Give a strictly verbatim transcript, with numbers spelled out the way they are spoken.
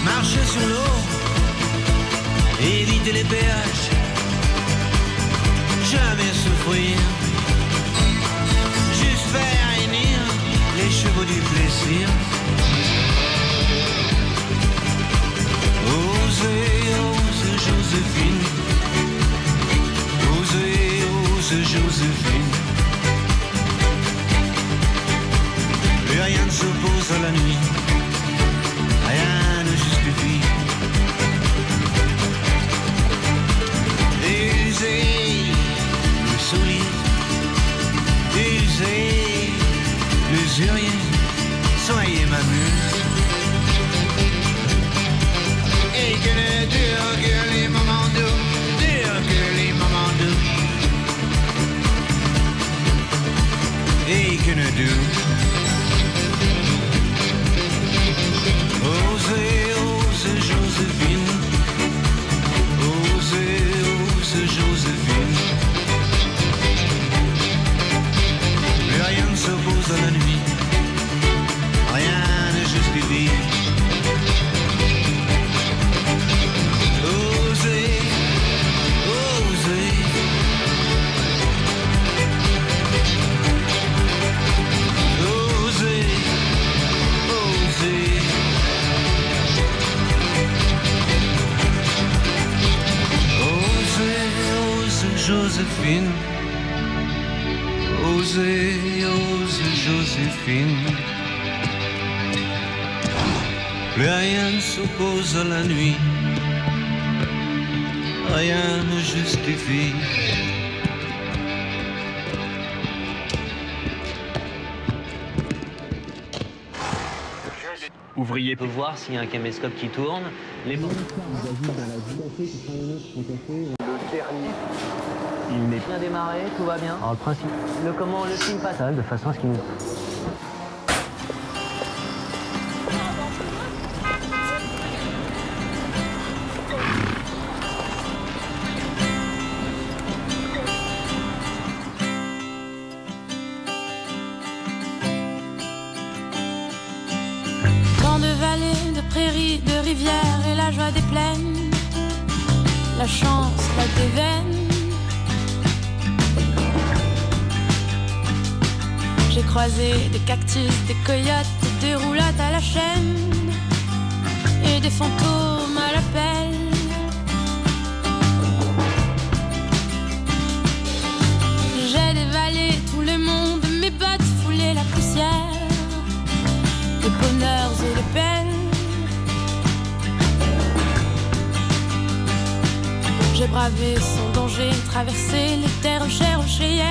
marcher sur l'eau, éviter les péages, jamais souffrir, juste faire hennir les chevaux du plaisir. Osez, osez Joséphine, osez, osez Joséphine. Plus rien ne s'oppose à la nuit, rien ne justifie. Usez, le solide, usez, l'usurier, soyez ma muse. Et que ne durent que les moments doux, durent que les moments doux. Et que ne durent. Osez, osez Joséphine, osez, osez Joséphine. Plus rien ne s'oppose à la nuit, rien ne justifie. Osez, osez. Osez, osez. Joséphine, osez, osez Joséphine. Plus rien ne s'oppose à la nuit, rien ne justifie. Ouvrier peut voir s'il y a un caméscope qui tourne. Les bancs. Le dernier. Il n'est bien démarré, tout va bien. Alors le principe, le comment, le film passe de façon à ce qu'il nous... Tant de vallées, de prairies, de rivières et la joie des plaines, la chance, la déveine. J'ai croisé des cactus, des coyotes, des roulottes à la chaîne et des fantômes à la pelle. J'ai dévalé tout le monde, mes bottes foulées la poussière, les bonheurs et les peines. J'ai bravé sans danger, traversé les terres rochers, rochers.